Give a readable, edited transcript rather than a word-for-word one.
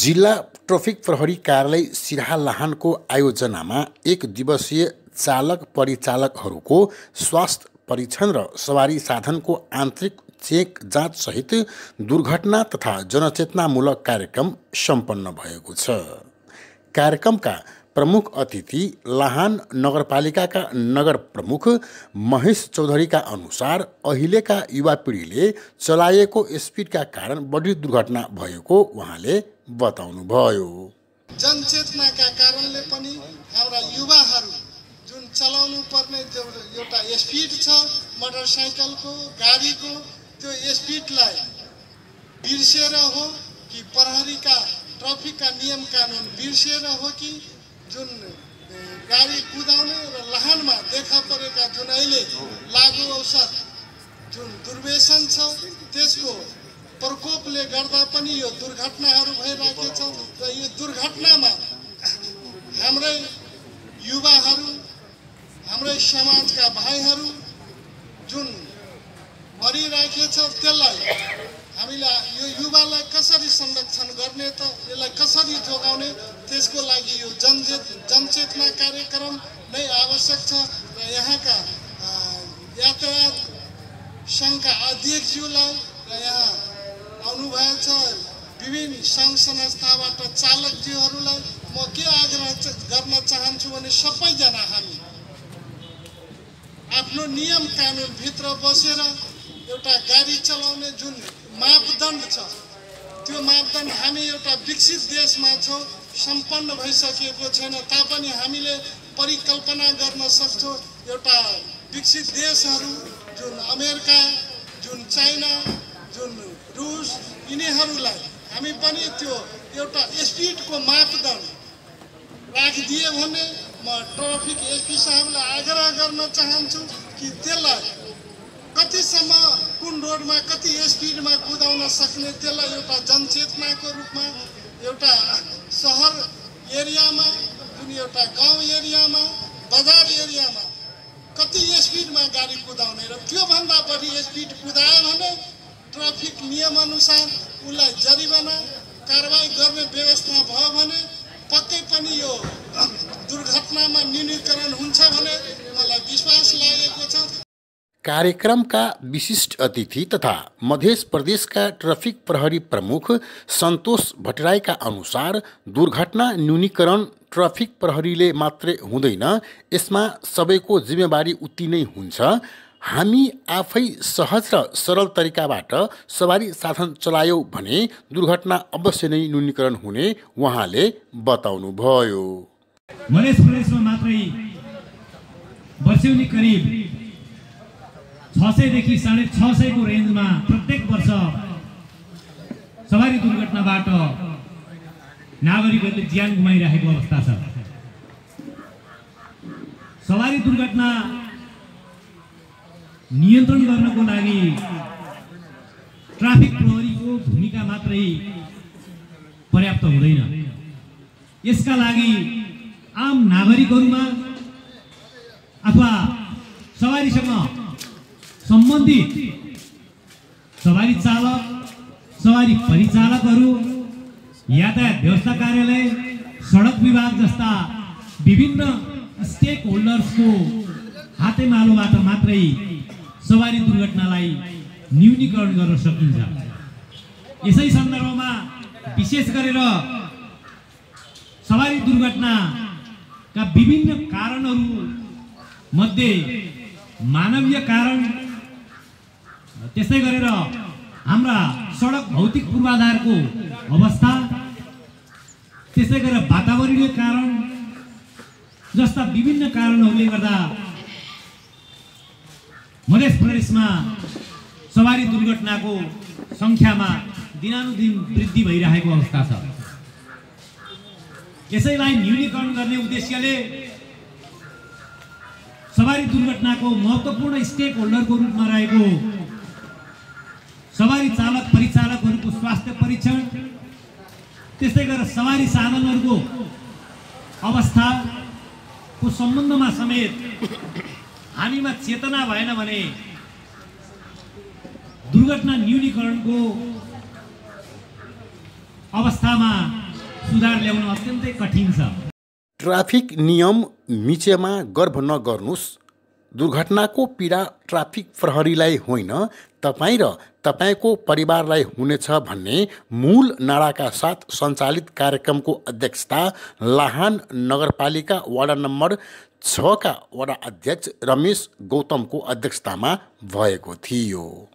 जिल्ला ट्राफिक प्रहरी कार्यालय सिराहा लाहानको आयोजनामा एक दिवसीय चालक परिचालकहरूको स्वास्थ्य परीक्षण र सवारी साधनको आन्तरिक चेक जाँच सहित दुर्घटना तथा जनचेतनामूलक कार्यक्रम सम्पन्न भएको छ। कार्यक्रमका प्रमुख अतिथि लाहान नगरपालिकाका नगर प्रमुख महेश चौधरीका अनुसार अहिलेका युवा पिँढीले चलाएको स्पिडका कारण बढी दुर्घटना भएको उहाँले बताउनुभयो। जनचेतनाका कारणले पनि हाम्रा युवाहरू जुन चलाउनु पर्ने एउटा स्पिड छ मोटरसाइकलको गाडीको त्यो स्पिडलाई बिर्सेर हो कि प्रहरीका ट्राफिकका नियम कानुन बिर्सेर हो कि जुन गाडी कुदाउने र लाहानमा देखा परेका जुन अहिले लागू औषध जुन दुर्व्यसन छ त्यसको प्रकोपले गर्दा पनि यो दुर्घटनाहरू भइरहेको छ र यो दुर्घटनामा हाम्रै युवाहरू हाम्रै समाजका भाइहरू जुन मरिरहेको छ त्यसलाई हामीले यो युवालाई कसरी संरक्षण गर्ने त यसलाई कसरी जोगाउने त्यसको लागि यो जनचेतना कार्यक्रम नै आवश्यक छ र यहाँका यातायात सङ्घका अध्यक्षज्यूलाई र यहाँ आउनुभएको छ विभिन्न सङ्घ संस्थाबाट चालकज्यूहरूलाई म के आग्रह गर्न चाहन्छु भने सबैजना हामी आफ्नो नियम कानुन भित्र बसेर एउटा गाडी चलाउने जुन मापदण्ड छ त्यो मापदण्ड हामी एउटा विकसित देशमा छौँ, सम्पन्न भइसकेको छैन तापनि हामीले परिकल्पना गर्न सक्छौँ एउटा विकसित देशहरू जुन अमेरिका जुन चाइना जुन रुस यिनीहरूलाई हामी पनि त्यो एउटा स्पिडको मापदण्ड राखिदिए भने म ट्राफिक एसपी साहबलाई आग्रह गर्न चाहन्छु कि त्यसलाई कतिसम्म कुन रोडमा कति स्पिडमा कुदाउन सक्ने त्यसलाई एउटा जनचेतनाको रूपमा एउटा सहर एरियामा जुन एउटा गाउँ एरियामा बजार एरियामा कति स्पिडमा गाडी कुदाउने र त्योभन्दा बढी स्पिड कुदायो भने ट्राफिक नियमअनुसार उसलाई जरिवाना कारबाही गर्ने व्यवस्था भयो भने पक्कै पनि यो दुर्घटनामा न्यूनीकरण हुन्छ भने मलाई विश्वास लागेको छ। कार्यक्रमका विशिष्ट अतिथि तथा मध्य प्रदेशका ट्राफिक प्रहरी प्रमुख सन्तोष भट्टराईका अनुसार दुर्घटना न्यूनीकरण ट्राफिक प्रहरीले मात्रै हुँदैन, यसमा सबैको जिम्मेवारी उति नै हुन्छ। हामी आफै सहज र सरल तरिकाबाट सवारी साधन चलायौँ भने दुर्घटना अवश्य नै न्यूनीकरण हुने उहाँले बताउनुभयो। मध्य प्रदेशमा मात्रै वर्षौनी करिब 600 देखि 650 को रेन्जमा प्रत्येक वर्ष सवारी दुर्घटनाबाट नागरिकहरूले ज्यान गुमाइरहेको अवस्था छ। सवारी दुर्घटना नियन्त्रण गर्नको लागि ट्राफिक प्रहरीको भूमिका मात्रै पर्याप्त हुँदैन। यसका लागि आम नागरिकहरूमा अथवा सवारीसँग सम्बन्धित सवारी चालक सवारी परिचालकहरू यातायात व्यवस्था कार्यालय सडक विभाग जस्ता विभिन्न स्टेक होल्डर्सको हातेमालोबाट मात्रै सवारी दुर्घटनालाई न्यूनीकरण गर्न सकिन्छ। यसै सन्दर्भमा विशेष गरेर सवारी दुर्घटनाका विभिन्न कारणहरू मध्ये मानवीय कारण, त्यसै गरेर हाम्रा सडक भौतिक पूर्वाधारको अवस्था, त्यसै गरेर वातावरणीय कारण जस्ता विभिन्न कारणहरूले गर्दा मध्य प्रदेशमा सवारी दुर्घटनाको सङ्ख्यामा दिनानुदिन वृद्धि भइरहेको अवस्था छ। यसैलाई न्यूनीकरण गर्ने उद्देश्यले सवारी दुर्घटनाको महत्त्वपूर्ण स्टेक होल्डरको रूपमा रहेको सवारी चालक परिचालकहरूको स्वास्थ्य परीक्षण, त्यस्तै गरेर सवारी साधनहरूको अवस्थाको सम्बन्धमा समेत हामीमा चेतना भएन भने दुर्घटना न्यूनीकरणको अवस्थामा सुधार ल्याउन अत्यन्तै कठिन छ। ट्राफिक नियम मिचेमा गर्भ नगर्नुस्। दुर्घटनाको पीडा ट्राफिक प्रहरीलाई होइन, तपाईँ र तपाईँको परिवारलाई हुनेछ भन्ने मूल नाराका साथ सञ्चालित कार्यक्रमको अध्यक्षता लाहान नगरपालिका वडा नम्बर 6 का वडा अध्यक्ष रमेश गौतमको अध्यक्षतामा भएको थियो।